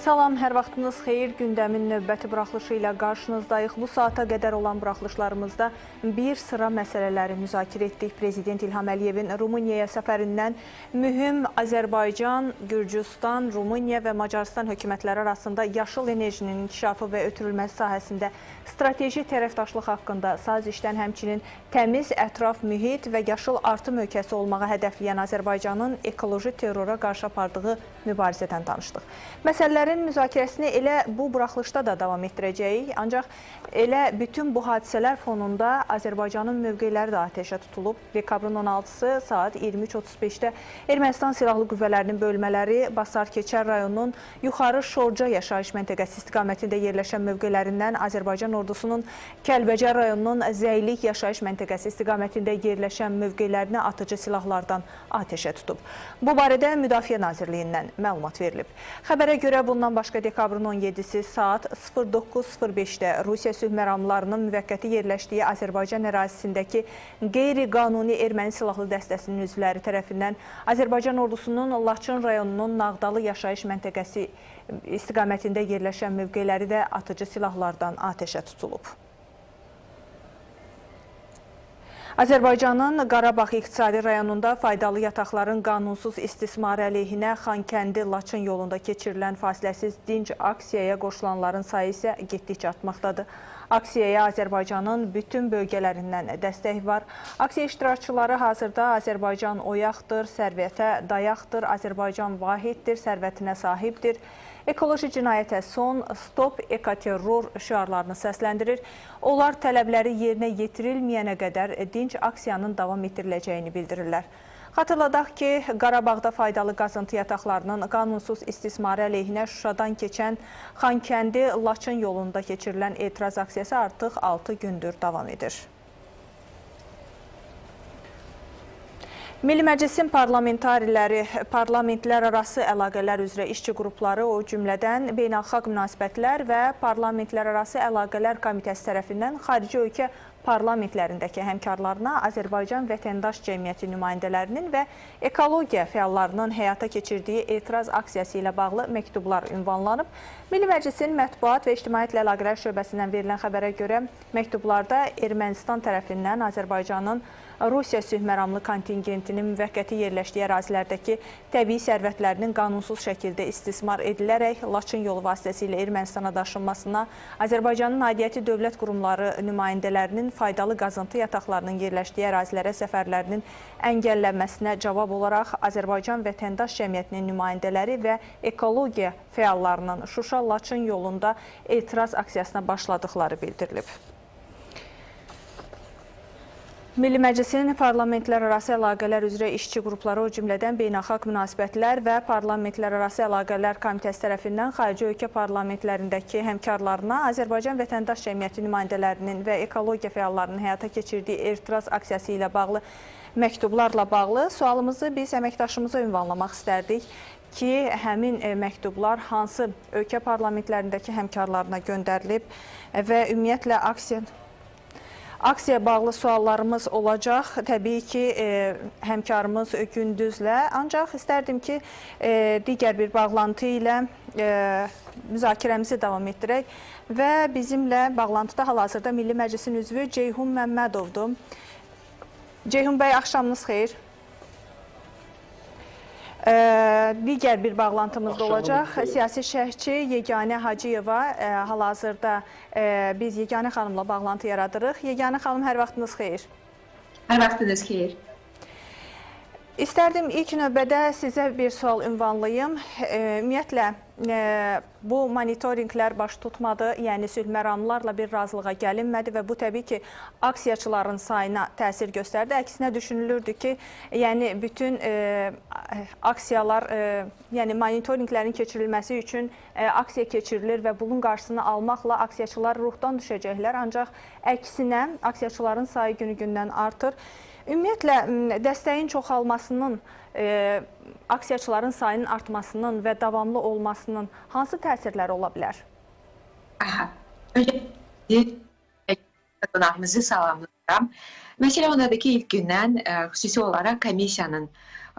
Salam, hər vaxtınız xeyir. Gündəmin növbəti buraxılışı ilə qarşınızdayıq. Bu saata qədər olan buraxılışlarımızda bir sıra məsələləri müzakirə etdik. Prezident İlham Əliyevin Rumuniyaya səfərindən mühüm Azərbaycan, Gürcüstan, Rumuniya və Macarıstan hökumətləri arasında yaşıl enerjinin inkişafı və ötürülməsi sahəsində strateji tərəfdaşlıq haqqında sazişdən həmçinin təmiz ətraf mühit və yaşıl artım ölkəsi olmağı hədəfləyən Azərbaycanın ekoloji terrora qarşı apardığı mübarizədən danışdıq. Məsələlərin müzakirəsini elə bu buraxılışda da davam etdirəcəyik. Ancaq elə bütün bu hadisələr fonunda Azərbaycanın mövqeləri də atəşə tutulub. Dekabrın 16-sı saat 23:35-də Ermənistan Silahlı Qüvvələrinin bölmələri Basar-Keçər rayonunun Yuxarı Şorca yaşayış məntəqəsi istiqamətində yerləşən mövqələrindən Azərbaycan ordusunun Kəlbəcər rayonunun Zəylik yaşayış məntəqəsi istiqamətində yerləşən mövqələrinə atıcı silahlardan atəşə tutub. Bu barədə Müdafiə Nazirliyindən məlumat verilib. Xəbərə görə bundan başqa dekabrın 17-si saat 09:05-də Rusiya sülh məramlarının müvəqqəti yerləşdiyi Azərbaycan ərazisindəki qeyri-qanuni erməni silahlı dəstəsinin üzvləri tərəfindən Azərbaycan ordusunun Laçın rayonunun Nağdalı yaşayış məntəqəsi istiqamətində yerləşən mövqeləri də atıcı silahlardan atəşə tutulub. Azərbaycanın Qarabağ İqtisadi rayonunda faydalı yataqların qanunsuz istismarı əleyhinə Xankəndi-Laçın yolunda keçirilən fasiləsiz dinc aksiyaya qoşulanların sayı isə getdikcə artmaqdadır. Aksiyaya Azərbaycanın bütün bölgələrindən dəstək var. Aksiya iştirakçıları hazırda Azərbaycan oyaqdır, sərvətə dayaqdır, Azərbaycan vahiddir, sərvətinə sahibdir. Ekoloji cinayətə son, stop ekoterror şüarlarını səsləndirir. Onlar tələbləri yerinə yetirilməyənə qədər dinc aksiyanın davam etdiriləcəyini bildirirlər. Xatırladaq ki, Qarabağda faydalı qazıntı yataqlarının qanunsuz istismarı əleyhinə Şuşadan keçən Xankəndi-Laçın yolunda keçirilən etiraz aksiyası artıq 6 gündür davam edir. Milli Məclisin parlamentariləri, parlamentlərarası əlaqələr üzrə işçi qrupları, o cümlədən Beynəlxalq Münasibətlər və Parlamentlərarası Əlaqələr Komitəsi tərəfindən xarici ölkə parlamentlərindəki həmkarlarına Azərbaycan vətəndaş cəmiyyəti nümayəndələrinin və ekologiya fəallarının həyata keçirdiyi etiraz aksiyası ilə bağlı məktublar ünvanlanıb. Milli Məclisin Mətbuat və İctimaiyyətlə Əlaqələr şöbəsindən verilən xəbərə görə məktublarda Ermənistan tərəfindən Azərbaycanın Rusiya sülh məramlı kontingentinin müvəqqəti yerləşdiyi ərazilərdəki təbii sərvətlərinin qanunsuz şəkildə istismar edilərək Laçın yolu vasitəsilə Ermənistana daşınmasına, Azərbaycanın aidiyyəti dövlət qurumları nümayəndələrinin faydalı qazıntı yataqlarının yerləşdiyi ərazilərə səfərlərinin əngəllənməsinə cavab olaraq Azərbaycan vətəndaş cəmiyyətinin nümayəndələri və ekologiya fəallarının Şuşa-Laçın yolunda etiraz aksiyasına başladıqları bildirilib. Milli Məclisin parlamentlərarası əlaqələr üzrə işçi qrupları, o cümlədən Beynəlxalq Münasibətlər və Parlamentlərarası Əlaqələr Komitəsi tərəfindən xarici ölkə parlamentlərindəki həmkarlarına Azərbaycan vətəndaş cəmiyyəti nümayəndələrinin və ekologiya fəallarının həyata keçirdiyi etiraz aksiyası ilə bağlı məktublarla bağlı sualımızı biz əməkdaşımıza ünvanlamaq istərdik ki, həmin məktublar hansı ölkə parlamentlərindəki həmkarlarına göndərilib və ümumiyyətlə aksiyaya bağlı suallarımız olacaq. Təbii ki, həmkarımız Gündüzlə. Ancaq istərdim ki, digər bir bağlantı ilə müzakirəmizi davam etdirək və bizimlə bağlantıda hal-hazırda Milli Məclisin üzvü Ceyhun Məmmədovdur. Ceyhun bəy, axşamınız xeyir. Digər bir bağlantımız da olacaq. Siyasi şərhçi Yeganə Hacıyeva, hal-hazırda biz Yeganə xanımla bağlantı yaradırıq. Yeganə xanım, hər vaxtınız xeyir. Hər vaxtınız xeyir. İstərdim ilk növbədə sizə bir sual ünvanlayım. Ümumiyyətlə, bu monitorinqlər baş tutmadı, yəni sülh məramlarla bir razılığa gəlinmədi və bu təbii ki, aksiyaçıların sayına təsir göstərdi. Əksinə düşünülürdü ki, yəni bütün aksiyalar, yəni monitorinqlərin keçirilməsi üçün aksiya keçirilir və bunun qarşısını almaqla aksiyaçılar ruhdan düşəcəklər. Ancaq əksinə aksiyaçıların sayı günü-gündən artır. Ümumiyyətlə, dəstəyin çoxalmasının, aksiyaçıların sayının artmasının və davamlı olmasının hansı təsirləri ola bilər? qonağımızı salamlayıram. Məsələ ondadır ki, ilk gündən xüsusi olaraq komissiyanın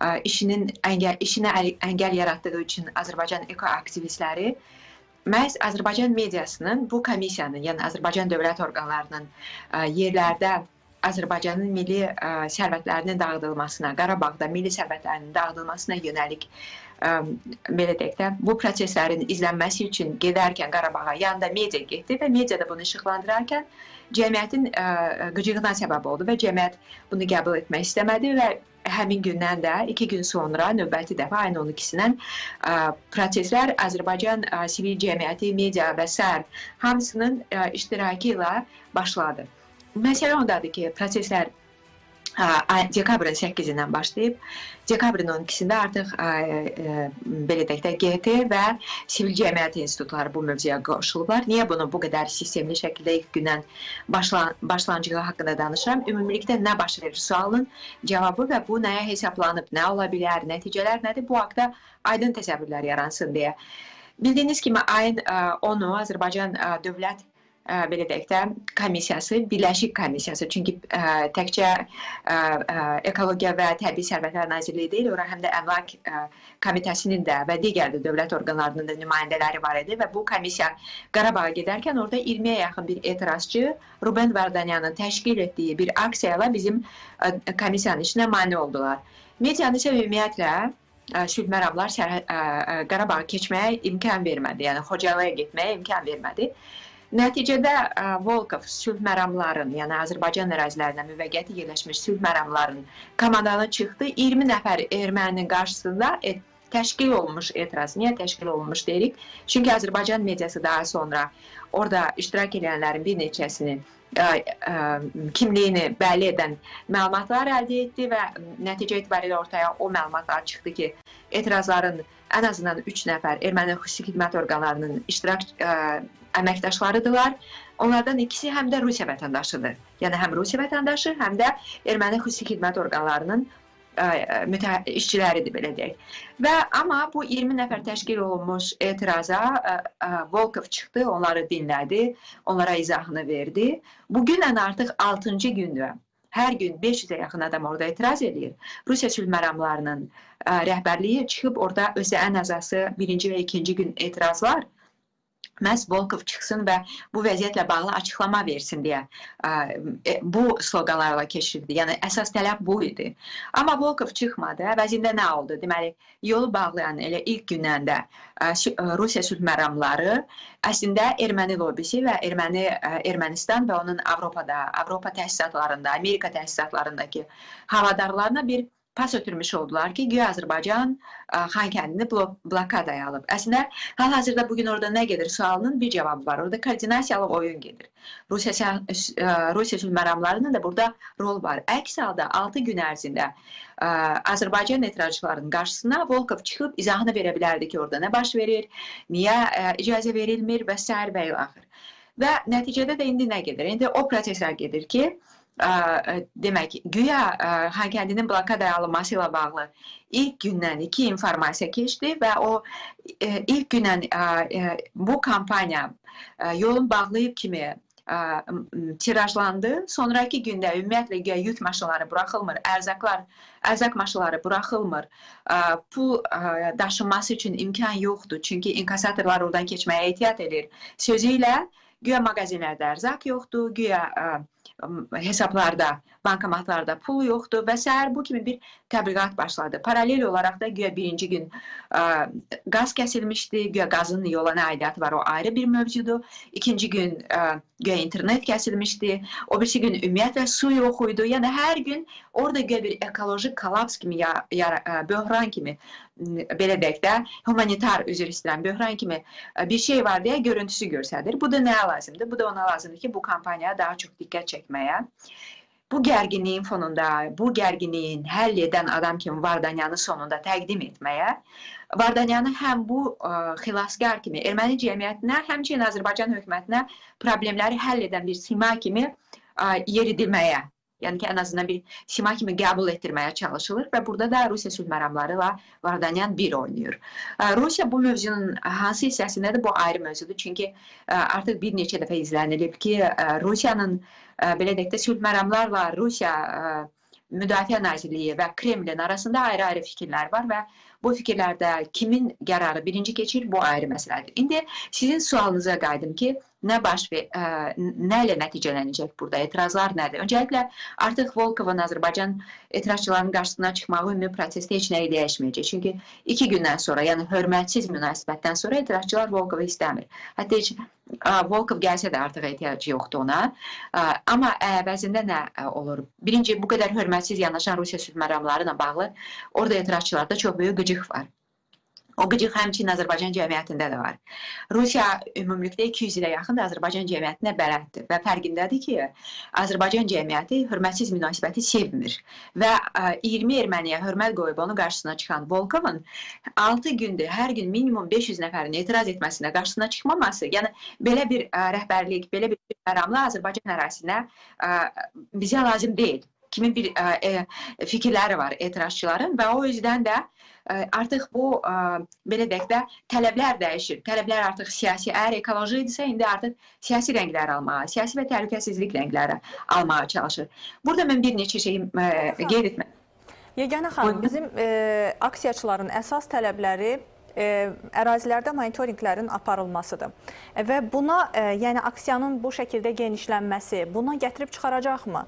işinə əngəl yaratdığı üçün Azərbaycan ekoaktivistləri məhz Azərbaycan mediasının bu komissiyanın, yəni Azərbaycan dövlət orqanlarının yerlərdə Azərbaycanın milli sərvətlərinin dağıdılmasına, Qarabağda milli sərvətlərinin dağıdılmasına yönəlik belə deyək də, bu proseslərin izlənməsi üçün gedərkən Qarabağa yanında media getdi və mediada bunu işıqlandırarkən cəmiyyətin qıcığına səbəb oldu və cəmiyyət bunu qəbul etmək istəmədi və həmin gündən də 2 gün sonra növbəti dəfə ayın 12-sindən proseslər Azərbaycan sivil cəmiyyəti, media və sair hamısının iştirakı ilə başladı. Məsələ ondadır ki, proseslər dekabrın 8-dən başlayıb, dekabrın 12-sində artıq belə deyək də GT və sivil cəmiyyət institutları bu mövzuya qoşulublar. Niyə bunu bu qədər sistemli şəkildə ilk gündən başlanğıcı haqqında danışıram? Ümumilikdə nə baş verir sualın cavabı və bu nəyə hesablanıb, nə ola bilər, nəticələr nədir? Bu haqda aydın təsəvvürlər yaransın deyə. Bildiyiniz kimi ayın 10-u Azərbaycan Dövlət belə deyək də, komissiyası, birləşik komissiyası. Çünki təkcə Ekologiya və Təbii Sərvətlər Nazirliyi deyil, ora həm də Əmlak Komitəsinin də və digər də dövlət orqanlarının da nümayəndələri var idi və bu komissiya Qarabağa gedərkən orada 20-yə yaxın bir etirazçı Ruben Vardanyanın təşkil etdiyi bir aksiyayla bizim komissiyanın işinə mane oldular. Medianın isə ümumiyyətlə sülh məramlar Qarabağa keçməyə imkan vermədi, yəni Xocalıya getməyə imkan vermədi. Nəticədə Volkov sülh məramların, yəni Azərbaycan ərazilərinə müvəqqəti yerləşmiş sülh məramların komandanı çıxdı. 20 nəfər erməninin qarşısında təşkil olunmuş etiraz. Niyə təşkil olunmuş deyirik? Çünki Azərbaycan mediası daha sonra orada iştirak edənlərin bir neçəsinin kimliyini bəlli edən məlumatlar əldə etdi və nəticə etibarilə ortaya o məlumatlar çıxdı ki, etirazların ən azından 3 nəfər erməni xüsusi xidmət orqanlarının iştirak əməkdaşlarıdırlar. Onlardan ikisi həm də Rusiya vətəndaşıdır. Yəni həm Rusiya vətəndaşı, həm də erməni xüsusi xidmət orqanlarının işçiləridir, belə deyək. Amma bu 20 nəfər təşkil olunmuş etiraza Volkov çıxdı, onları dinlədi, onlara izahını verdi. Bugünən artıq 6-cı gündür. Hər gün 500-ə yaxın adam orada etiraz edir. Rusiya sülh məramlarının rəhbərliyi çıxıb orada özü ən azası 1-ci və 2-ci gün etirazlar məhz Volkov çıxsın və bu vəziyyətlə bağlı açıqlama versin deyə bu sloqanlarla keçirdi. Yəni, əsas tələb bu idi. Amma Volkov çıxmadı. Əvəzində nə oldu? Deməli, yolu bağlayan elə ilk gündən də Rusiya sülh məramları əslində erməni lobisi və Ermənistan və onun Avropa təsisatlarında, Amerika təsisatlarındakı havadarlarına bir pas ötürmüş oldular ki, güya Azərbaycan Xankəndini blokadaya alıb. Əslində, hal-hazırda bugün orada nə gedir sualının bir cavabı var. Orada koordinasiyalı oyun gedir. Rusiya sülh məramlarının da burada rol var. Əks halda 6 gün ərzində Azərbaycan etirazçılarının qarşısına Volkov çıxıb izahını verə bilərdi ki, orada nə baş verir, niyə icazə verilmir və s. və ilaxır. Və nəticədə də indi nə gedir? İndi o proseslər gedir ki, demək, güya Xankəndinin blokadaya alınması ilə bağlı ilk gündən 2 informasiya keçdi və o ilk gündən bu kampaniya yolun bağlayıb kimi tirajlandı. Sonraki gündə ümumiyyətlə yük maşınları buraxılmır, ərzaq maşınları buraxılmır, pul daşınması üçün imkan yoxdur. Çünki inkasatorlar oradan keçməyə ehtiyat edir. Sözü ilə güya mağazinlərdə ərzaq yoxdur, güya hesablarda, bankomatlarda pul yoxdur və s. bu kimi bir təbliğat başladı. Paralel olaraq da güya 1-ci gün qaz kəsilmişdi, güya qazın yola nə aidiyyatı var, o ayrı bir mövzudur. 2-ci gün güya internet kəsilmişdi, o birisi gün ümumiyyətlə su yox idi. Yəni hər gün orada güya bir ekoloji kollaps kimi, böhran kimi, belə deyək də, humanitar, üzr istəyirəm, böhran kimi bir şey var deyə görüntüsü göstərir. Bu da nəyə lazımdır? Bu da ona lazımdır ki, bu kampaniyaya daha çox diqqət çəkməyə. Bu gərginliyin fonunda, bu gərginliyin həll edən adam kimi Vardanyanı sonunda təqdim etməyə, Vardanyanı həm bu xilaskar kimi erməni cəmiyyətinə, həmçinin Azərbaycan hökumətinə problemləri həll edən bir sima kimi yeridilməyə yəni ki, ən azından bir sima kimi qəbul etdirməyə çalışılır və burada da Rusiya sülh məramları ilə Vardanyan bir oynayır. Rusiya bu mövzunun hansı hissəsindədir? Bu ayrı mövzudur. Çünki artıq bir neçə dəfə izlənilib ki, Rusiyanın belə deyək də sülh məramlarla Rusiya Müdafiə Nazirliyi və Kremlin arasında ayrı-ayrı fikirlər var və bu fikirlərdə kimin qərarı birinci keçir, bu ayrı məsələdir. İndi sizin sualınıza qayıdım ki, nə ilə nəticələnəcək burada, etirazlar nədir? Öncəliklə, artıq Volkovun Azərbaycan etirazçılarının qarşısına çıxmağı ümumi prosesdə heç nəyi dəyişməyəcək. Çünki 2 gündən sonra, yəni hörmətsiz münasibətdən sonra etirazçılar Volkovu istəmir. Hətta heç Volkov gəlsə də artıq ehtiyacı yoxdur ona. Amma əvəzində nə olur? Birinci, bu qədər hörmətsiz yanaşan Rusiya sülh məramları ilə bağlı orada etirazçılarda çox böyük qıcıq var. O qıcıq həmçinin Azərbaycan cəmiyyətində də var. Rusiya ümumilikdə 200 ilə yaxın Azərbaycan cəmiyyətinə bələddir və fərqindədir ki, Azərbaycan cəmiyyəti hörmətsiz münasibəti sevmir və 20 erməniyə hörmət qoyub onun qarşısına çıxan Volkovun 6 gündür, hər gün minimum 500 nəfərin etiraz etməsinə, qarşısına çıxmaması, yəni belə bir rəhbərlik, belə bir məramla Azərbaycan ərazisinə bizə lazım deyil. Kimin bir fikirləri var etirazçıların və o yüzden də artıq bu, belə deyək də, tələblər dəyişir. Tələblər artıq siyasi, əgər ekoloji idisə, indi artıq siyasi rənglər almağa, siyasi və təhlükəsizlik rəngləri almağa çalışır. Burada mən bir neçə şeyi qeyd etmək. Yeganə xanım, bizim aksiyaçıların əsas tələbləri ərazilərdə monitorinqlərin aparılmasıdır. Və buna, yəni aksiyanın bu şəkildə genişlənməsi, buna gətirib çıxaracaqmı?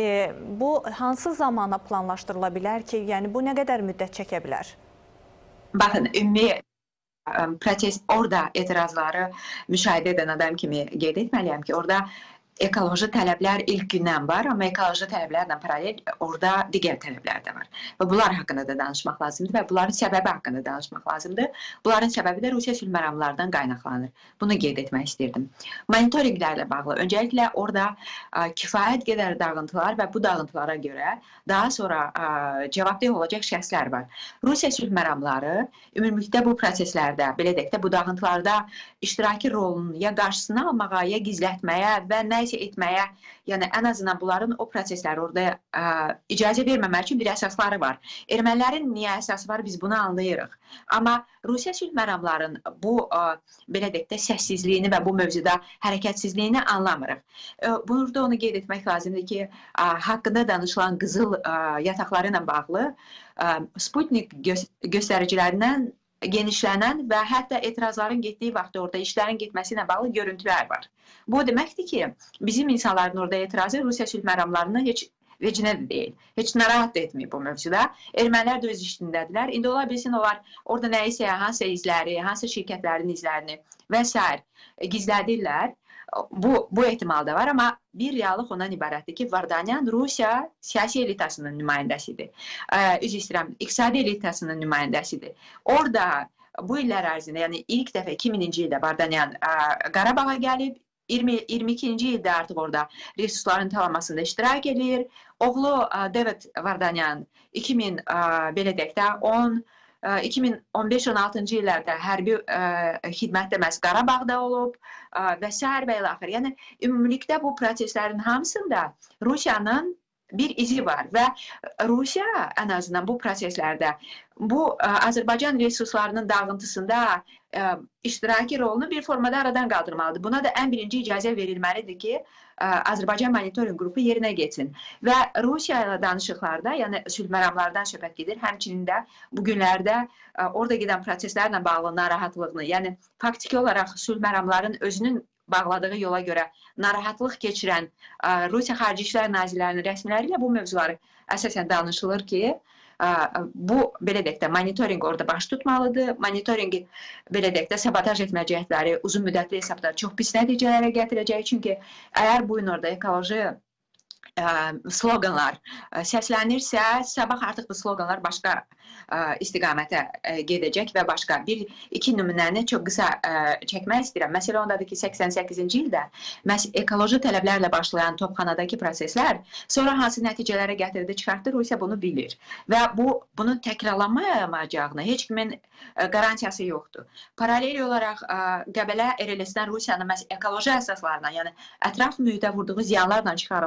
Bu hansı zamana planlaşdırıla bilər ki, yəni bu nə qədər müddət çəkə bilər? Baxın, ümumi protest, orada etirazları müşahidə edən adam kimi qeyd etməliyəm ki, orada ekoloji tələblər ilk gündən var, amma ekoloji tələblərlə paralel orada digər tələblər də var. Və bunlar haqqında da danışmaq lazımdır və bunların səbəbi haqqında danışmaq lazımdır. Bunların səbəbi də Rusiya sülh məramlarından qaynaqlanır. Bunu qeyd etmək istirdim. Monitorinqlərlə bağlı, öncəliklə orada kifayət qədər dağıntılar və bu dağıntılara görə daha sonra cavabdeh olacaq şəxslər var. Rusiya sülh məramları ümumilikdə bu proseslərdə, belə deyək də, bu dağıntılarda iştiraki rolunun ya qarşısını almağa, ya gizlətməyə və nə etməyə, yəni ən azından bunların o prosesləri orada icazə verməmək üçün bir əsasları var. Ermənilərin niyə əsası var, biz bunu anlayırıq. Amma Rusiya sülh məramların bu, belə deyək də, səssizliyini və bu mövzuda hərəkətsizliyini anlamırıq. Burada onu qeyd etmək lazımdır ki, haqqında danışılan qızıl yataqları ilə bağlı Sputnik göstəricilərindən genişlənən və hətta etirazların getdiyi vaxtda orada işlərin getməsi ilə bağlı görüntülər var. Bu deməkdir ki, bizim insanların orada etirazı Rusiya sülh məramlarına heç vecinə də deyil. Heç narahat da etməyib bu mövzuda. Ermənilər də öz işindədirlər. İndi ola bilsin, onlar orada nəyisə, hansı izləri, hansı şirkətlərin izlərini və s. gizlədirlər. Bu ehtimal da var, amma bir reallıq ondan ibarətdir ki, Vardanyan Rusiya siyasi elitasının nümayəndəsidir. Üzr istəyirəm, iqtisadi elitasının nümayəndəsidir. Orada bu illər ərzində, yəni ilk dəfə 2000-ci ildə Vardanyan Qarabağa gəlib, 22-ci ildə artıq orada resursların talanmasında iştirak edir. Oğlu David Vardanyan 2015-16-cı illərdə hərbi xidmətdə məhz Qarabağda olub və s. və ilaxır. Yəni, ümumilikdə bu proseslərin hamısında Rusiyanın bir izi var və Rusiya ən azından bu proseslərdə bu Azərbaycan resurslarının dağıntısında iştiraki rolunu bir formada aradan qaldırmalıdır. Buna da ən birinci icazə verilməlidir ki, Azərbaycan monitoring qrupu yerinə geçsin. Və Rusiya ilə danışıqlarda, yəni sülh məramlardan söhbət gedir, həmçinin də bu günlərdə orada gedən proseslərlə bağlı narahatlığını, yəni faktiki olaraq sülh məramların özünün bağladığı yola görə narahatlıq keçirən Rusiya Xarici İşlər Nazirlərinin rəsmiləri ilə bu mövzuları əsasən danışılır ki, bu, belə deyək də, monitoring orada baş tutmalıdır. Monitoringi, belə deyək də, sabotaj etmə cəhdləri uzun müddətli hesabda çox pis nəticələrə gətirəcək. Çünki əgər bu gün orada ekoloji sloganlar səslənirsə, sabah artıq bu sloganlar başqa istiqamətə gedəcək və başqa. İki nümunəni çox qısa çəkmək istəyirəm. Məsələ ondadır ki, 88-ci ildə məhz ekoloji tələblərlə başlayan Topxanadakı proseslər sonra hansı nəticələrə gətirdi, çıxartdı, Rusiya bunu bilir. Və bunun təkrarlanmayacağına heç kimin qarantiyası yoxdur. Paralel olaraq Qəbələ RLS-dən Rusiyanın məhz ekoloji əsaslarına, yəni ətraf mühitə vurduğu ziyanlarla çıxarılması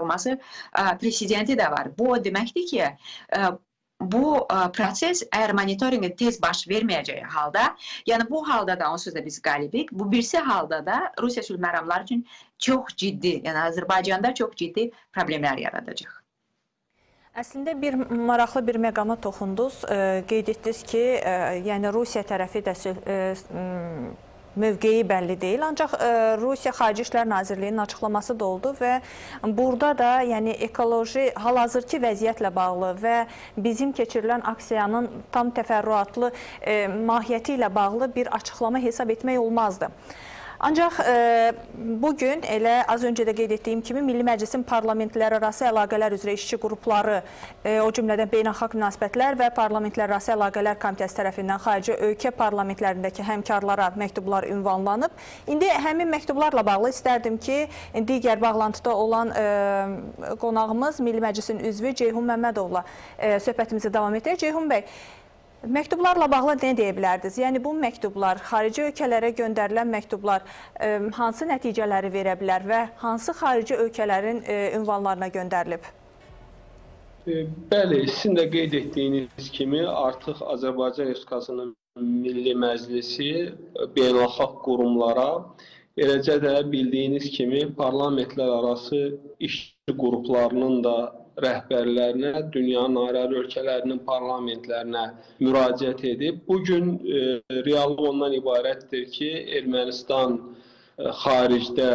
prezidenti də var. Bu o deməkdir ki, bu proses əgər monitorinqin tez baş verməyəcəyi halda, yəni bu halda da onsuz da biz qalibik, bu birisi halda da Rusiya sülh məramları üçün çox ciddi, yəni Azərbaycanda çox ciddi problemlər yaradacaq. Əslində bir maraqlı bir məqama toxundunuz. Qeyd etdiniz ki, yəni Rusiya tərəfi də mövqeyi bəlli deyil. Ancaq Rusiya Xarici İşlər Nazirliyinin açıqlaması da oldu və burada da yəni ekoloji hal-hazırki vəziyyətlə bağlı və bizim keçirilən aksiyanın tam təfərrüatlı mahiyyəti ilə bağlı bir açıqlama hesab etmək olmazdı. Ancaq bugün elə az öncə də qeyd etdiyim kimi Milli Məclisin parlamentlərarası əlaqələr üzrə işçi qrupları, o cümlədən beynəlxalq münasibətlər və parlamentlərarası əlaqələr komitəsi tərəfindən xarici ölkə parlamentlərindəki həmkarlara məktublar ünvanlanıb. İndi həmin məktublarla bağlı istərdim ki, digər bağlantıda olan qonağımız Milli Məclisin üzvü Ceyhun Məmmədovla söhbətimizi davam edək. Ceyhun bəy, məktublarla bağlı nə deyə bilərdiniz? Yəni bu məktublar, xarici ölkələrə göndərilən məktublar hansı nəticələri verə bilər və hansı xarici ölkələrin ünvanlarına göndərilib? Bəli, sizin də qeyd etdiyiniz kimi artıq Azərbaycan Respublikasının Milli Məclisi beynəlxalq qurumlara, eləcə də bildiyiniz kimi parlamentlər arası işçi qruplarının da rəhbərlərinə, dünyanın ayrı ölkələrinin parlamentlərinə müraciət edib. Bugün reallıq ondan ibarətdir ki, Ermənistan xaricdə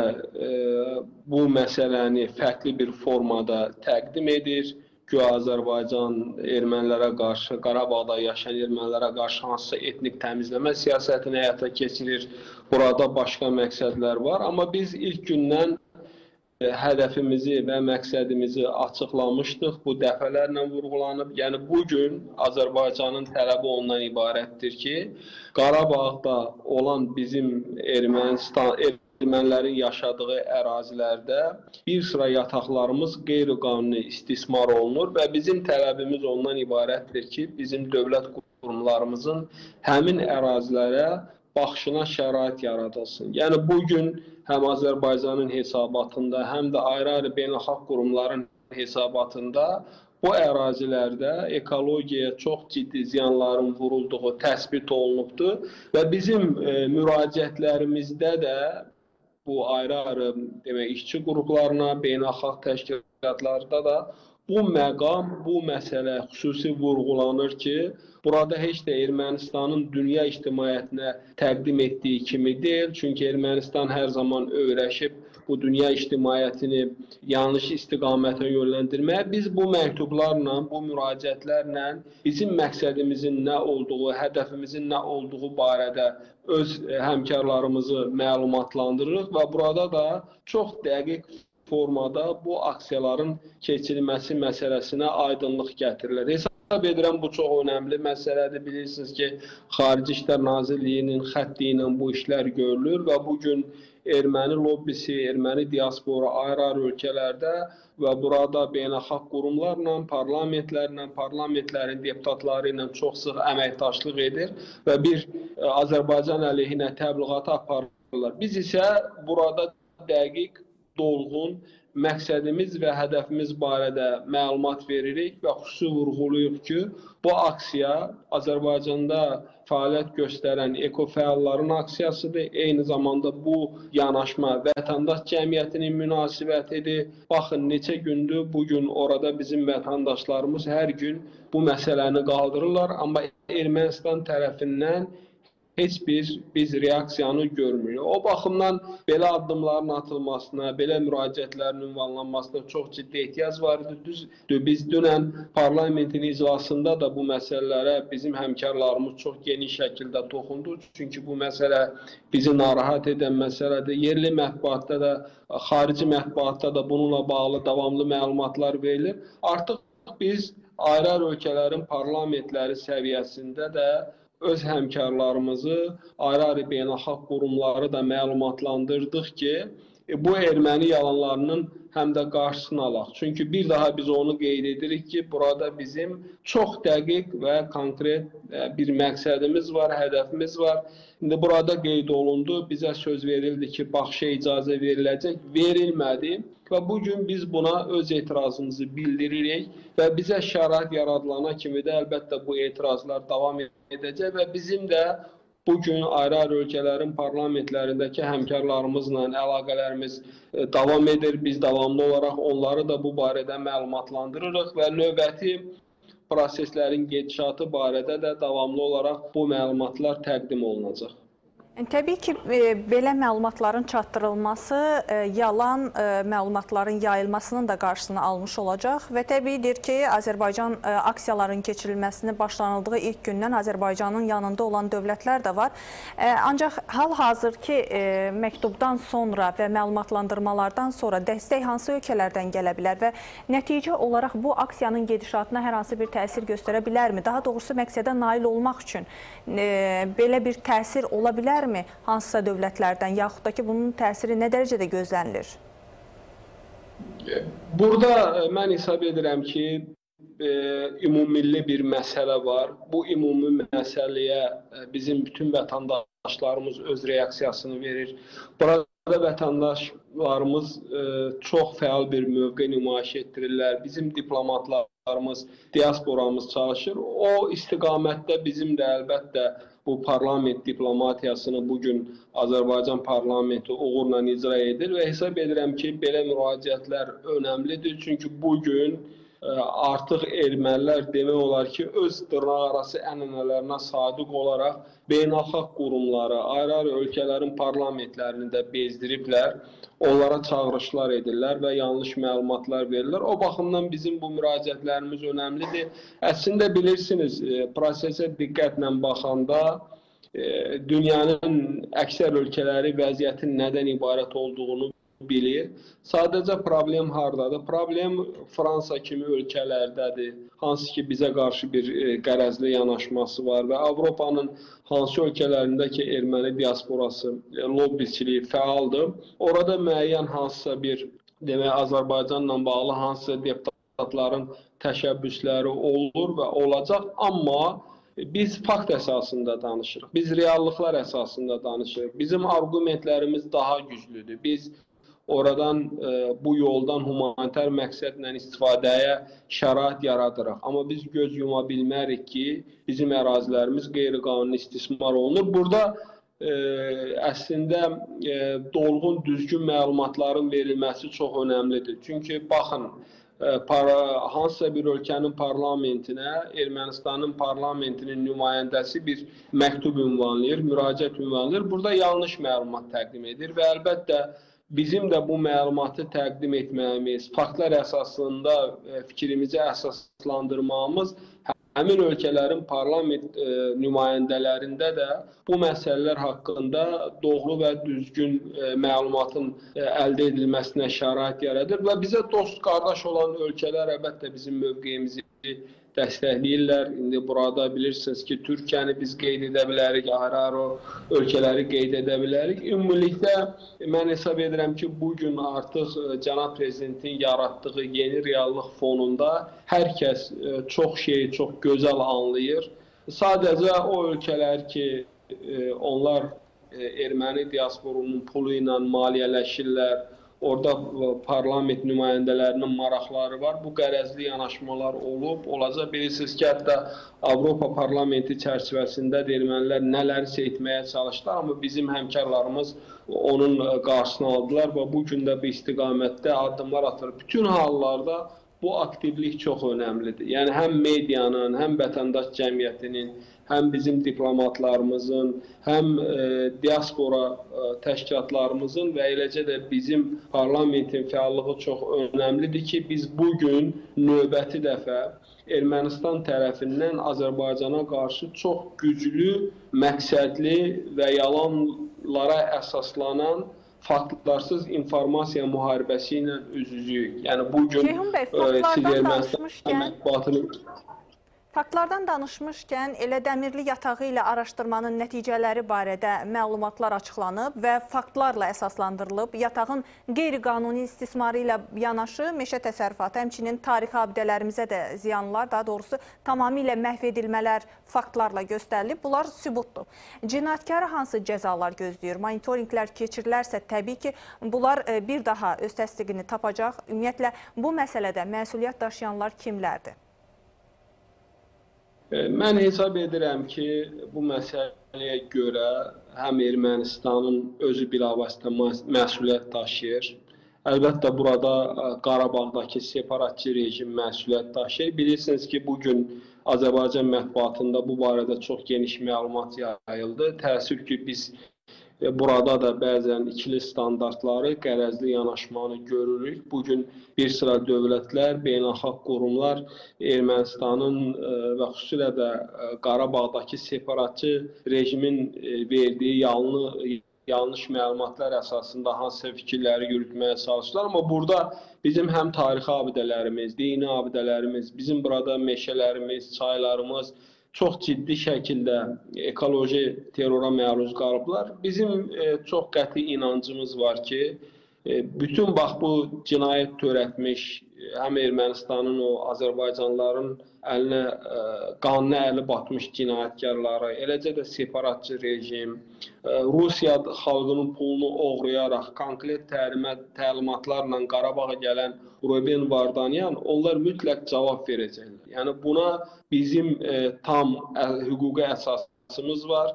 bu məsələni fərqli bir formada təqdim edir. Güya Azərbaycan ermənilərə qarşı, Qarabağda yaşayan ermənilərə qarşı hansısa etnik təmizləmə siyasətini həyata keçirir. Burada başqa məqsədlər var. Amma biz ilk gündən hədəfimizi və məqsədimizi açıqlamışdıq. Bu dəfələrlə vurğulanıb. Yəni bugün Azərbaycanın tələbi ondan ibarətdir ki, Qarabağda olan bizim ermənilərin yaşadığı ərazilərdə bir sıra yataqlarımız qeyri-qanuni istismar olunur və bizim tələbimiz ondan ibarətdir ki, bizim dövlət qurumlarımızın həmin ərazilərə baxışına şərait yaradılsın. Yəni bugün həm Azərbaycanın hesabatında, həm də ayrı-ayrı beynəlxalq qurumların hesabatında bu ərazilərdə ekologiyaya çox ciddi ziyanların vurulduğu təsbit olunubdur və bizim müraciətlərimizdə də bu ayrı-ayrı işçi qruplarına, beynəlxalq təşkilatlarda da bu məqam, bu məsələ xüsusi vurğulanır ki, burada heç də Ermənistanın dünya ictimaiyyətinə təqdim etdiyi kimi deyil. Çünki Ermənistan hər zaman öyrəşib bu dünya ictimaiyyətini yanlış istiqamətə yönləndirməyə. Biz bu məktublarla, bu müraciətlərlə bizim məqsədimizin nə olduğu, hədəfimizin nə olduğu barədə öz həmkarlarımızı məlumatlandırırıq və burada da çox dəqiq formada bu aksiyaların keçirilməsi məsələsinə aydınlıq gətirilir. Hesab edirəm, bu çox önəmli məsələdir. Bilirsiniz ki, Xarici İşlər Nazirliyinin xətti ilə bu işlər görülür və bugün erməni lobbisi, erməni diaspora ayrı-ayrı ölkələrdə və burada beynəlxalq qurumlarla, parlamentlərin deputatları ilə çox sıx əməkdaşlıq edir və bir Azərbaycan əleyhinə təbliğat aparırlar. Biz isə burada dəqiq, dolğun məqsədimiz və hədəfimiz barədə məlumat veririk və xüsusi vurğuluyuq ki, bu aksiya Azərbaycanda fəaliyyət göstərən ekofəalların aksiyasıdır. Eyni zamanda bu yanaşma vətəndaş cəmiyyətinin münasibətidir. Baxın, neçə gündür bugün orada bizim vətəndaşlarımız hər gün bu məsələni qaldırırlar, amma Ermənistan tərəfindən heç biz reaksiyanı görmürük. O baxımdan belə addımların atılmasına, belə müraciətlərin ünvanlanmasına çox ciddi ehtiyac var idi. Biz dünən parlamentin iclasında da bu məsələlərə bizim həmkarlarımız çox geniş şəkildə toxundu. Çünki bu məsələ bizi narahat edən məsələdir. Yerli mətbuatda da, xarici mətbuatda da bununla bağlı davamlı məlumatlar verilir. Artıq biz ayrı-ayrı ölkələrin parlamentləri səviyyəsində də öz həmkarlarımızı, ayrı-ayrı beynəlxalq qurumları da məlumatlandırdıq ki, bu erməni yalanlarının həm də qarşısını alaq. Çünki bir daha biz onu qeyd edirik ki, burada bizim çox dəqiq və konkret bir məqsədimiz var, hədəfimiz var. İndi burada qeyd olundu, bizə söz verildi ki, baxışa icazə veriləcək, verilmədi və bugün biz buna öz etirazımızı bildiririk və bizə şərait yaradılana kimi də əlbəttə bu etirazlar davam edəcək və bizim də bugün ayrı-ayrı ölkələrin parlamentlərindəki həmkarlarımızla əlaqələrimiz davam edir. Biz davamlı olaraq onları da bu barədə məlumatlandırırıq və növbəti proseslərin gedişatı barədə də davamlı olaraq bu məlumatlar təqdim olunacaq. Təbii ki, belə məlumatların çatdırılması yalan məlumatların yayılmasının da qarşısını almış olacaq və təbiidir ki, Azərbaycan aksiyaların keçirilməsini başlanıldığı ilk gündən Azərbaycanın yanında olan dövlətlər də var. Ancaq hal-hazırki məktubdan sonra və məlumatlandırmalardan sonra dəstək hansı ölkələrdən gələ bilər və nəticə olaraq bu aksiyanın gedişatına hər hansı bir təsir göstərə bilərmi? Daha doğrusu məqsədə nail olmaq üçün belə bir təsir ola bilərmi? Hansısa dövlətlərdən, yaxud da ki, bunun təsiri nə dərəcədə gözlənilir? Burada mən hesab edirəm ki, ümumilli bir məsələ var. Bu ümumi məsələyə bizim bütün vətəndaşlarımız öz reaksiyasını verir. Burada vətəndaşlarımız çox fəal bir mövqe nümayiş etdirirlər. Bizim diplomatlarımız, diasporamız çalışır. O istiqamətdə bizim də əlbəttə bu parlament diplomatiyasını bugün Azərbaycan parlamenti uğurla icra edir və hesab edirəm ki, belə müraciətlər önəmlidir. Çünki bugün artıq ermənilər demək olar ki, öz dırnaqarası ənənələrinə sadiq olaraq beynəlxalq qurumları, ayrı-ayrı ölkələrin parlamentlərini də bezdiriblər. Onlara çağırışlar edirlər və yanlış məlumatlar verirlər. O baxımdan bizim bu müraciətlərimiz önəmlidir. Əslində bilirsiniz, prosesə diqqətlə baxanda dünyanın əksər ölkələri vəziyyətin nədən ibarət olduğunu bilir. Sadəcə problem hardadır? Problem Fransa kimi ölkələrdədir. Hansı ki, bizə qarşı bir qərəzli yanaşması var və Avropanın hansı ölkələrində ki, erməni diasporası, lobbisçiliyi fəaldır. Orada müəyyən hansısa bir, demək, Azərbaycanla bağlı hansısa deputatların təşəbbüsləri olur və olacaq, amma biz fakt əsasında danışırıq. Biz reallıqlar əsasında danışırıq. Bizim argumentlərimiz daha güclüdür. Biz oradan, bu yoldan humanitar məqsədlə istifadəyə şərait yaradırıq. Amma biz göz yuma bilmərik ki, bizim ərazilərimiz qeyri-qanuni istismar olunur. Burada əslində dolğun, düzgün məlumatların verilməsi çox önəmlidir. Çünki baxın, hansısa bir ölkənin parlamentinə Ermənistanın parlamentinin nümayəndəsi bir məktub ünvanlayır, müraciət ünvanlayır. Burada yanlış məlumat təqdim edir və əlbəttə bizim də bu məlumatı təqdim etməyimiz, faktlar əsasında fikrimizi əsaslandırmağımız həmin ölkələrin parlament nümayəndələrində də bu məsələlər haqqında doğru və düzgün məlumatın əldə edilməsinə şərait yaradır və bizə dost, qardaş olan ölkələr əlbəttə bizim mövqeyimizi dəstəkləyirlər. İndi burada bilirsiniz ki, Türkiyəni biz qeyd edə bilərik, ayrı-ayrı ölkələri qeyd edə bilərik. Ümumilikdə mən hesab edirəm ki, bugün artıq cənab prezidentin yaratdığı yeni reallıq fonunda hər kəs çox şeyi çox gözəl anlayır. Sadəcə o ölkələr ki, onlar erməni diasporunun pulu ilə maliyyələşirlər, orada parlament nümayəndələrinin maraqları var. Bu qərəzli yanaşmalar olub, olacaq. Bilirsiniz ki, hətta Avropa parlamenti çərçivəsində ermənilər nələrsə etməyə çalışdılar, amma bizim həmkarlarımız onun qarşısını aldılar və bu gün də bu istiqamətdə addımlar atılır. Bütün hallarda bu aktivlik çox önəmlidir. Yəni, həm medianın, həm vətəndaş cəmiyyətinin, həm bizim diplomatlarımızın, həm diaspora təşkilatlarımızın və eləcə də bizim parlamentin fəallığı çox önəmlidir ki, biz bugün növbəti dəfə Ermənistan tərəfindən Azərbaycana qarşı çox güclü, məqsədli və yalanlara əsaslanan faktlarsız informasiya müharibəsi ilə üz-üzüyük. Yəni, bugün siz Ermənistan mətbuatını... Faktlardan danışmışkən, elə dəmirli yatağı ilə araşdırmanın nəticələri barədə məlumatlar açıqlanıb və faktlarla əsaslandırılıb. Yatağın qeyri-qanuni istismarı ilə yanaşı meşə təsərrüfatı, həmçinin tarixi abidələrimizə də ziyanlar, daha doğrusu tamamilə məhv edilmələr faktlarla göstərilib. Bunlar sübutdur. Cinayətkarı hansı cəzalar gözləyir? Monitorinqlər keçirilərsə, təbii ki, bunlar bir daha öz təsdiqini tapacaq. Ümumiyyətlə, bu məsələdə məsuliyyət daşıyanlar kimlərdir? Mən hesab edirəm ki, bu məsələyə görə həm Ermənistanın özü bilavasitə məsuliyyət daşıyır. Əlbəttə, burada Qarabağdakı separatçı rejim məsuliyyət daşıyır. Bilirsiniz ki, bugün Azərbaycan mətbuatında bu barədə çox geniş məlumat yayıldı. Təəssüf ki, biz burada da bəzən ikili standartları, qərəzli yanaşmanı görürük. Bugün bir sıra dövlətlər, beynəlxalq qurumlar Ermənistanın və xüsusilə də Qarabağdakı separatçı rejimin verdiyi yanlış məlumatlar əsasında hansısa fikirləri yürütməyə çalışırlar. Amma burada bizim həm tarixi abidələrimiz, dini abidələrimiz, bizim burada meşələrimiz, çaylarımız çox ciddi şəkildə ekoloji terrora məruz qalıblar. Bizim çox qəti inancımız var ki, bütün bax bu cinayət törətmiş, həm Ermənistanın o Azərbaycanlıların əlinə, qanına əli batmış cinayətkarları, eləcə də separatçı rejim, Rusiya xalqının pulunu oğrayaraq, konkret təlimatlarla Qarabağa gələn Ruben Vardanyan, onlar mütləq cavab verəcəklər. Yəni buna bizim tam hüquqi əsasımız var.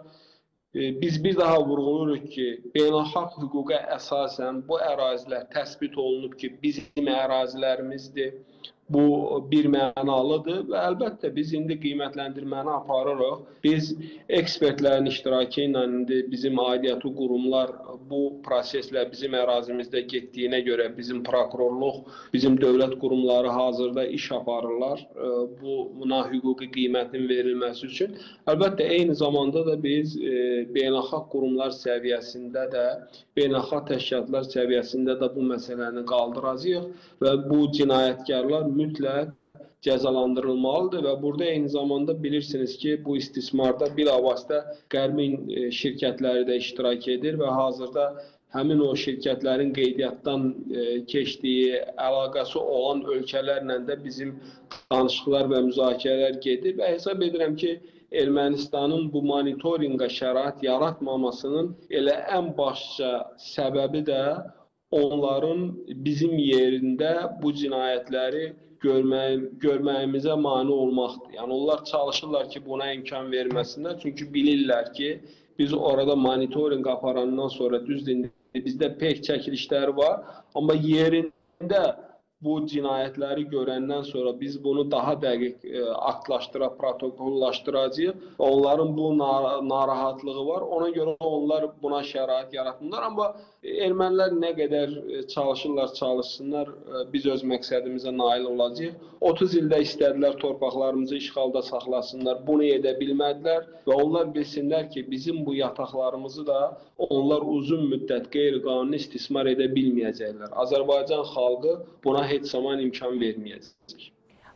Biz bir daha vurğuluruq ki, beynəlxalq hüquqa əsasən bu ərazilər təsbit olunub ki, bizim ərazilərimizdir. Bu bir mənalıdır və əlbəttə biz indi qiymətləndirməni aparırıq. Biz ekspertlərin iştirakı ilə indi bizim aidiyyatı qurumlar bu proseslə bizim ərazimizdə getdiyinə görə bizim prokurorluq, bizim dövlət qurumları hazırda iş aparırlar buna hüquqi qiymətin verilməsi üçün. Əlbəttə eyni zamanda da biz beynəlxalq qurumlar səviyyəsində də, beynəlxalq təşkilatlar səviyyəsində də bu məsələni qaldıracağıq və bu cinayətkarlar mütləq cəzalandırılmalıdır və burada eyni zamanda bilirsiniz ki, bu istismarda bilavasitə Qərbin şirkətləri də iştirak edir və hazırda həmin o şirkətlərin qeydiyyatdan keçdiyi, əlaqəsi olan ölkələrlə də bizim danışıqlar və müzakirələr gedir və hesab edirəm ki, Ermənistanın bu monitorinqa şərait yaratmamasının elə ən başlıca səbəbi də onların bizim yerində bu cinayətləri görməyimizə mane olmaqdır. Yəni, onlar çalışırlar ki, buna imkan verməsinlər. Çünki bilirlər ki, biz orada monitoring aparandan sonra düzdür, bizdə pek çəkilişləri var. Amma yerində bu cinayətləri görəndən sonra biz bunu daha dəqiq aktlaşdıraq, protokollaşdıracağıq. Onların bu narahatlığı var. Ona görə onlar buna şərait yaratmırlar. Amma ermənilər nə qədər çalışsınlar, biz öz məqsədimizə nail olacağıq. 30 ildə istədilər torpaqlarımızı işğalda saxlasınlar. Bunu edə bilmədilər və onlar bilsinlər ki, bizim bu yataqlarımızı da onlar uzun müddət qeyri-qanuni istismar edə bilməyəcəklər. Azərbaycan xalqı buna heç zaman imkan verməyəcək.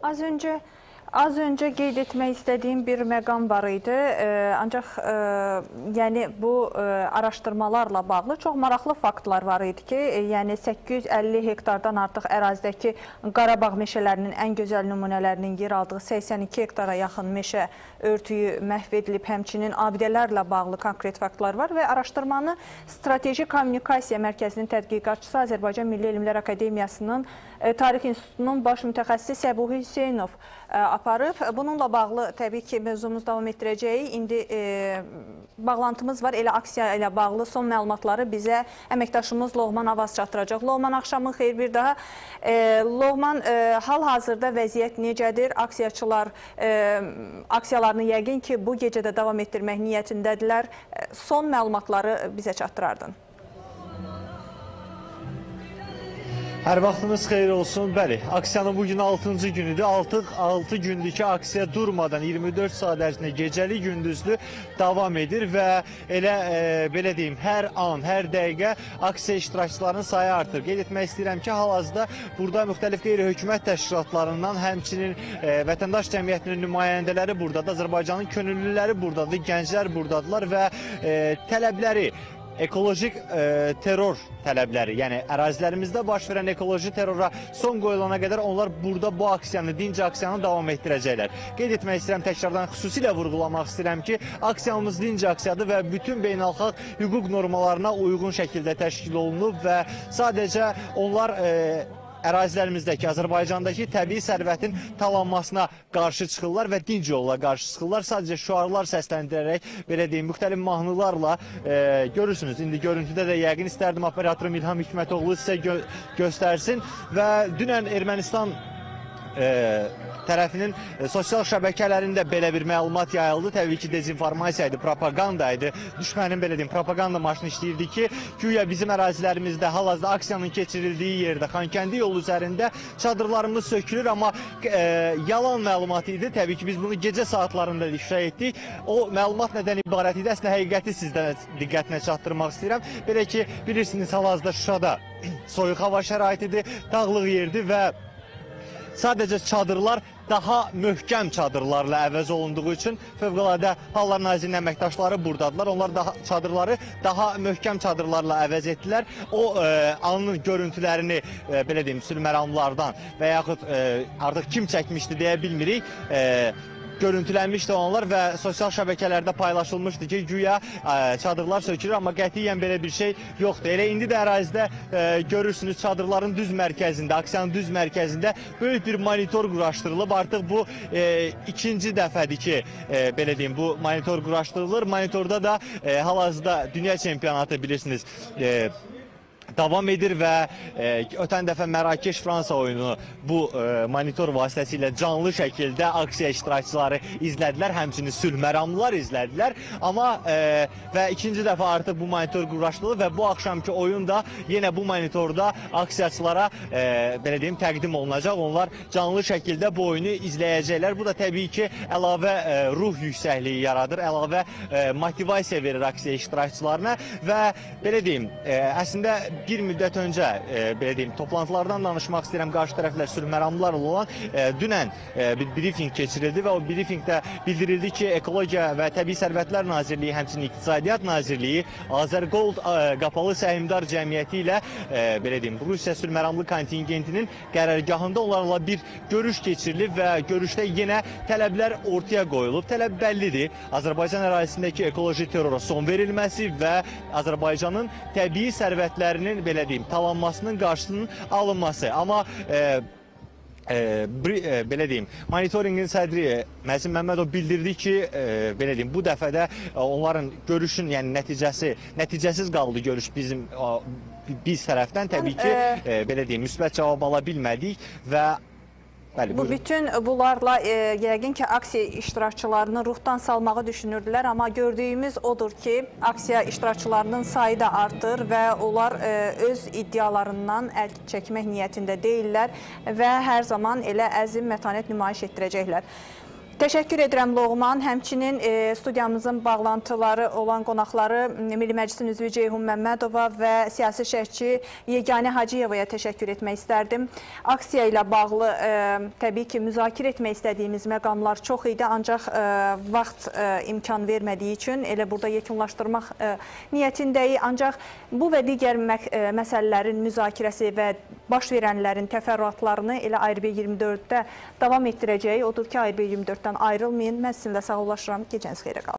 Az öncə qeyd etmək istədiyim bir məqam var idi, ancaq yəni bu araşdırmalarla bağlı çox maraqlı faktlar var idi ki, yəni 850 hektardan artıq ərazidəki Qarabağ meşələrinin ən gözəl nümunələrinin yer aldığı 82 hektara yaxın meşə örtüyü məhv edilib, həmçinin abidələrlə bağlı konkret faktlar var və araşdırmanı Strateji Kommunikasiya Mərkəzinin tədqiqatçısı Azərbaycan Milli Elmlər Akademiyasının Tarix İnstitutunun baş mütəxəssisi Səbuhi Hüseynov aparıb. Bununla bağlı təbii ki, mövzumuz davam etdirəcəyik. İndi bağlantımız var. Elə aksiya ilə bağlı son məlumatları bizə əməkdaşımız Loğman Avaz çatdıracaq. Loğman, axşamın xeyir bir daha. Loğman, hal-hazırda vəziyyət necədir? Aksiyaçılar aksiyalarını yəqin ki, bu gecədə davam etdirmək niyyətindədirlər. Son məlumatları bizə çatdırardın. Hər vaxtınız xeyir olsun. Bəli, aksiyanın bugün 6-cı günüdür. 6 gündür ki, aksiya durmadan 24 saat ərzində gecəli gündüzlü davam edir və elə belə deyim, hər an, hər dəqiqə aksiya iştirakçılarının sayı artır. Qeyd etmək istəyirəm ki, hal-hazırda burada müxtəlif qeyri-hökumət təşkilatlarından, həmçinin vətəndaş cəmiyyətinin nümayəndələri buradadır, Azərbaycanın könüllüləri buradadır, gənclər buradadılar və tələbləri, ekolojik terror tələbləri, yəni ərazilərimizdə baş verən ekoloji terrora son qoyulana qədər onlar burada bu aksiyanı, dinc aksiyanı davam etdirəcəklər. Qeyd etmək istəyirəm, təkrardan xüsusilə vurğulamaq istəyirəm ki, aksiyamız dinc aksiyadır və bütün beynəlxalq hüquq normalarına uyğun şəkildə təşkil olunub və sadəcə onlar ərazilərimizdəki, Azərbaycandakı təbii sərvətin talanmasına qarşı çıxırlar və dinc yolla qarşı çıxırlar. Sadəcə şüarlar səsləndirərək, belə deyim, müxtəlif mahnılarla görürsünüz. İndi görüntüdə də yəqin istərdim operatorum İlham Hikmətoğlu sizə göstərsin və dünən Ermənistan tərəfinin sosial şəbəkələrində belə bir məlumat yayıldı. Təbii ki, dezinformasiya idi, propaganda idi. Düşmənin, belə deyim, propaganda maşını işləyirdi ki, güya bizim ərazilərimizdə hal-hazırda aksiyanın keçirildiyi yerdə, Xankəndi yolu üzərində çadırlarımız sökülür, amma yalan məlumat idi. Təbii ki, biz bunu gecə saatlarında ifşa etdik. O məlumat nədən ibarət idi? Əslində, həqiqəti sizdən diqqətinə çatdırmaq istəyirəm. Belə ki, bilirsiniz, hal-hazırda Şuşada soyuq hava şəraitidir, dağlıq yerdir və sadəcə çadırlar daha möhkəm çadırlarla əvəz olunduğu üçün Fövqəladə Hallar Nazirinin əməkdaşları buradadılar. Onlar çadırları daha möhkəm çadırlarla əvəz etdilər. O anın görüntülərini, belə deyim, sülməramlardan və yaxud artıq kim çəkmişdi deyə bilmirik, görüntülənmişdi onlar və sosial şəbəkələrdə paylaşılmışdı ki, güya çadırlar sökülür, amma qətiyyən belə bir şey yoxdur. Elə indi də ərazidə görürsünüz, çadırların düz mərkəzində, aksiyanın düz mərkəzində böyük bir monitor quraşdırılıb. Artıq bu ikinci dəfədir ki, belə deyim, bu monitor quraşdırılır. Monitorda da hal-hazırda dünya çempionatı, bilirsiniz, davam edir və ötən dəfə Mərakeş-Fransa oyunu bu monitor vasitəsilə canlı şəkildə aksiya iştirakçıları izlədilər, həmçinin sülhməramlılar izlədilər. Amma və ikinci dəfə artıq bu monitor quraşdırılır və bu axşamki oyun da yenə bu monitorda aksiyaçılara, belə deyim, təqdim olunacaq. Onlar canlı şəkildə bu oyunu izləyəcəklər. Bu da təbii ki, əlavə ruh yüksəkliyi yaradır, əlavə motivasiya verir aksiya iştirakçılarına və belə deyim, əslində bir müddət öncə, belə deyim, toplantılardan danışmaq istəyirəm, qarşı tərəflər sülhməramlılarla olan dünən bir brifing keçirildi və o brifingdə bildirildi ki, Ekologiya və Təbii Sərvətlər Nazirliyi, həmçinin İqtisadiyyat Nazirliyi Azərgold Qapalı Səhmdar Cəmiyyəti ilə, belə deyim, Rusiya sülhməramlı kontingentinin qərargahında onlarla bir görüş keçirilib və görüşdə yenə tələblər ortaya qoyulub. Tələb bəllidir, Azərbaycan ərazisindəki ekoloji terrora son verilməsi və Azərbaycanın təbii sərvətlərinin, belə deyim, talanmasının qarşısının alınması. Amma belə deyim, monitoringin sədri Məzin Məmmədov bildirdi ki, belə deyim, bu dəfədə onların görüşün, yəni nəticəsiz qaldı görüş biz tərəfdən. Təbii ki, belə deyim, müsbət cavab ala bilmədik və bu bütün bunlarla yəqin ki, aksiya iştirakçılarını ruhdan salmağı düşünürdülər, amma gördüyümüz odur ki, aksiya iştirakçılarının sayı da artır və onlar öz iddialarından əl çəkmək niyyətində deyirlər və hər zaman elə əzim, mətanət nümayiş etdirəcəklər. Təşəkkür edirəm Loğman, həmçinin studiyamızın bağlantıları olan qonaqları Milli Məclisin üzvü Ceyhun Məmmədova və siyasi şərhçi Yeganə Hacıyevaya təşəkkür etmək istərdim. Aksiya ilə bağlı təbii ki, müzakirə etmək istədiyimiz məqamlar çox idi, ancaq vaxt imkan vermədiyi üçün elə burada yekunlaşdırmaq niyyətindəyik. Ancaq bu və digər məsələlərin müzakirəsi və baş verənlərin təfərrüatlarını elə ARB 24-də davam etdirəcəyik. Odur ki, ARB 24-dən ayrılmayın. Mən sizinlə sağollaşıram. Gecəniz xeyrə qalın.